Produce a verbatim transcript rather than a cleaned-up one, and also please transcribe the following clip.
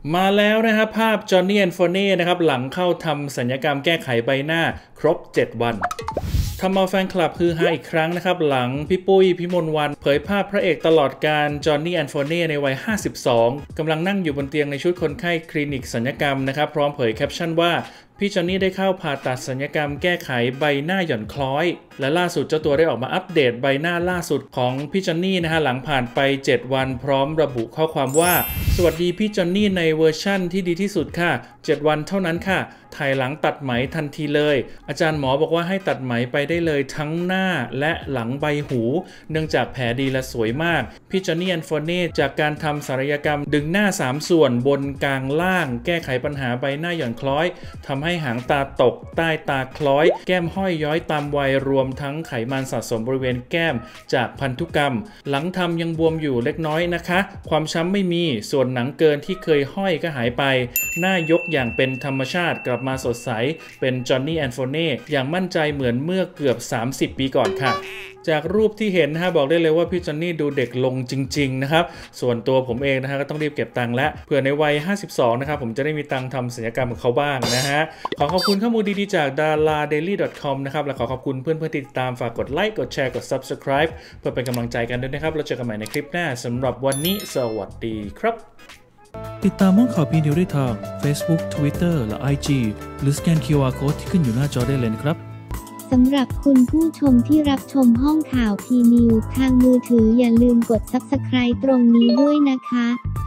มาแล้วนะครับภาพจอห์นนี่แอนด์โฟเน่นะครับหลังเข้าทำศัลยกรรมแก้ไขใบหน้าครบเจ็ดวันทำเอาแฟนคลับฮือฮาอีกครั้งนะครับหลังพี่ปุ้ยพี่มนต์วันเผยภาพพระเอกตลอดการจอห์นนี่แอนด์โฟเน่ในวัยห้าสิบสองกำลังนั่งอยู่บนเตียงในชุดคนไข้คลินิกศัลยกรรมนะครับพร้อมเผยแคปชั่นว่าพี่จอห์นนี่ได้เข้าผ่าตัดศัลยกรรมแก้ไขใบหน้าหย่อนคล้อยและล่าสุดเจ้าตัวได้ออกมาอัปเดตใบหน้าล่าสุดของพี่จอห์นนี่นะฮะหลังผ่านไปเจ็ดวันพร้อมระบุข้อความว่าสวัสดีพี่จอห์นนี่ในเวอร์ชั่นที่ดีที่สุดค่ะเจ็ดวันเท่านั้นค่ะถ่ายหลังตัดไหมทันทีเลยอาจารย์หมอบอกว่าให้ตัดไหมไปได้เลยทั้งหน้าและหลังใบหูเนื่องจากแผลดีและสวยมากพี่จอห์นนี่แอนด์โฟเน่จากการทำศัลยกรรมดึงหน้าสามส่วนบนกลางล่างแก้ไขปัญหาใบหน้าหย่อนคล้อยทำให้หางตาตกใต้ตาคล้อยแก้มห้อยย้อยตามวัยรวมทั้งไขมันสะสมบริเวณแก้มจากพันธุกรรมหลังทำยังบวมอยู่เล็กน้อยนะคะความช้ำไม่มีส่วนหนังเกินที่เคยห้อยก็หายไปหน้ายกอย่างเป็นธรรมชาติกลับมาสดใสเป็นจอห์นนี่แอนด์โฟเน่อย่างมั่นใจเหมือนเมื่อเกือบสามสิบปีก่อนค่ะจากรูปที่เห็นนะฮะบอกได้เลยว่าพี่จอห์นนี่ดูเด็กลงจริงๆนะครับส่วนตัวผมเองนะฮะก็ต้องรีบเก็บตังค์แล้วเผื่อในวัยห้าสิบสองนะครับผมจะได้มีตังค์ทำศัลยกรรมกับเขาบ้างนะฮะขอขอบคุณข้อมูลดีๆจาก ดาราเดลี่ ดอท คอม นะครับและขอขอบคุณเพื่อนๆที่ติดตามฝากกดไลค์กดแชร์กด ซับสไครบ์ เพื่อเป็นกำลังใจกันด้วยนะครับเราเจอกันใหม่ในคลิปหน้าสำหรับวันนี้สวัสดีครับติดตามห้องข่าวพีนิวได้ทาง Facebook Twitter และ ไอ จี หรือสแกน คิว อาร์ Code ที่ขึ้นอยู่หน้าจอได้เลยครับสำหรับคุณผู้ชมที่รับชมห้องข่าวพีนิวทางมือถืออย่าลืมกด ซับสไครบ์ ตรงนี้ด้วยนะคะ